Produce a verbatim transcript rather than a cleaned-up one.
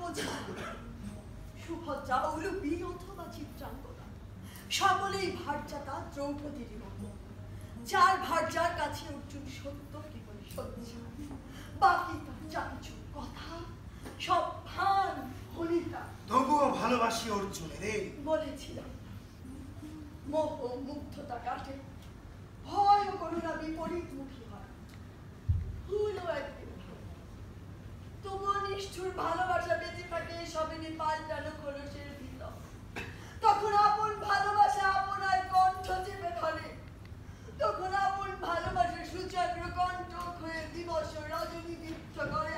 বোঝা সুভদ্রা উলুপি অথবা চিত্রাঙ্গনা সকলেই ভারজাতা দ্রৌপদীর মতো। যার ভারজার কাছে অর্জুন সত্য কেবল সজ্জা, বাকি তার যা কিছু কথা সব ভান হলিতা। তবুও ভালোবাসি অর্জুনের। বলেছিলাম মোহ মুগ্ধতা কাটে, ভয় ও করুণা বিপরীতমুখী হয়। ভুলও একদিন তবুও নিষ্ঠুর ভালোবাসা বেঁচে থাকে সবেনি পাল্টানো খোলসের ভিতর। তখন আপন ভালোবাসা আপনার কণ্ঠ চেপে ধরে, তখন আপন ভালোবাসা সুচাগ্র কণ্ঠ হয়ে দিবস রজনী দীপ্ত করে